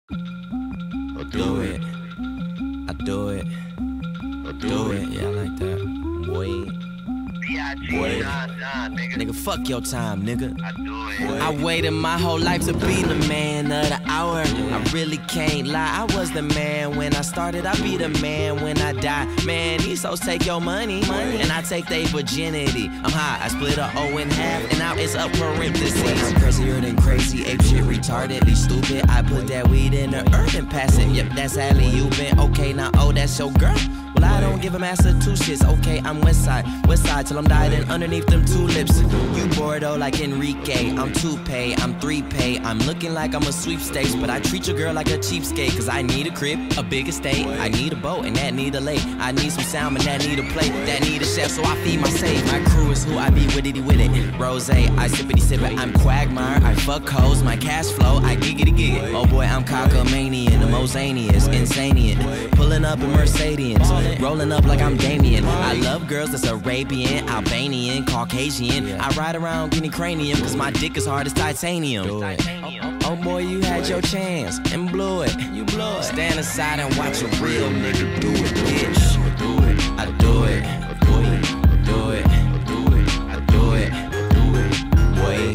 I'll do it. I do it. I'll do it. Yeah, I like that. Boy. Boy. Nigga, fuck your time, nigga. I waited my whole life to be the man of the hour. I really can't lie, I was the man when I started. I'll be the man when I die. Man, these hoes take your money, and I take their virginity. I'm high, I split a O in half, and now it's a parenthesis. I'm crazier than crazy, ape shit, retardedly stupid. I put that weed in the earth and pass it. Yep, that's alley you been. Okay, now, oh, that's your girl. Well, I don't give a master two shits. Okay, I'm west side till I'm dying underneath them tulips. You Bordeaux like Enrique. I'm 2Pay, I'm 3Pay. I'm looking like I'm a sweepstakes, but I treat your girl like a cheapskate. Cause I need a crib, a big estate. I need a boat, and that need a lake. I need some salmon, that need a plate. That need a chef, so I feed my save. My crew is who I be with it. Rose, I sippity sip it. I'm Quagmire, I fuck hoes. My cash flow, I giggity gig. Oh boy, I'm cockamanian, a Mosanius, insanian. Pulling up in Mercedes, rolling up like I'm Damien. I love girls that's Arabian, Albanian, Caucasian. I ride around getting cranium, cause my dick is hard as titanium. Oh boy, you had your chance and blew it. You blew it. Stand aside and watch a real nigga do it, bitch. I do it. I do it. I do it. I do it. Wait.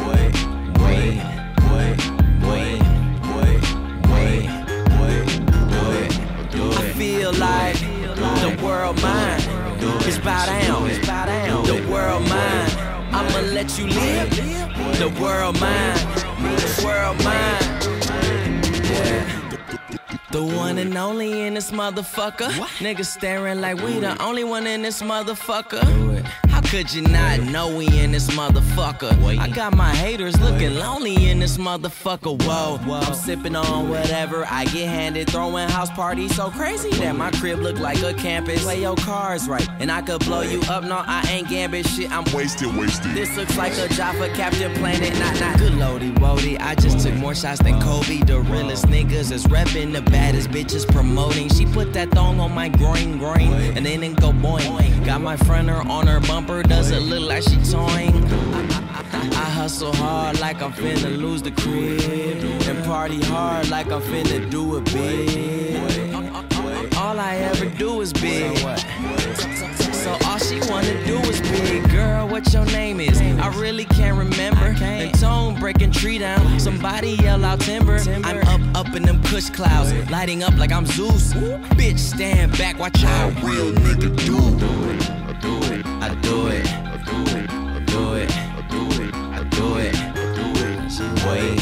I feel like the world mine. It's bow down. The world mine. I'ma let you live. The world mine. The world mine. Yeah. The one and only in this motherfucker. Niggas staring like we the only one in this motherfucker. How could you not know we in this motherfucker? I got my haters looking lonely in this motherfucker. Whoa, I'm sipping on whatever I get handed. Throwing house parties so crazy that my crib look like a campus. Play your cards right, and I could blow you up. No, I ain't gambit shit, I'm wasted. This looks like a job for Captain Planet. Not good loady woody. I just took more shots than Kobe. The realest niggas is repping, the baddest bitches promoting. She put that thong on my groin, and then it go boing. Got my fronter on her bumper, does it look like she toying? I hustle hard like I'm finna lose the crib, and party hard like I'm finna do it big. All I ever do is big, so all she wanna do is big. Girl, what your name is? I really can't remember. And tone breaking tree down, somebody yell out timber. I'm up in them kush clouds, lighting up like I'm Zeus. Bitch, stand back, watch how a real nigga do. I do it. I do it. I do it. I do it. I do it. Wait.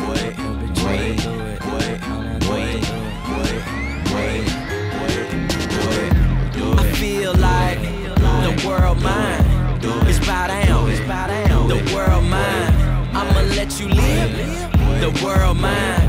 I feel like the world mine. It's bow down. The world mine. I'ma let you live. The world mine.